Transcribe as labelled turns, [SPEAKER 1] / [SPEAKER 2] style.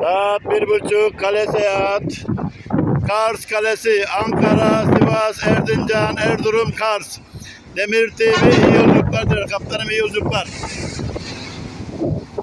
[SPEAKER 1] Saat 1.30 kale seyahat. Kars Kalesi, Ankara, Sivas, Erzincan, Erzurum, Kars. Demir TV iyi yolculuklar diler. Kaptanım iyi yolculuklar.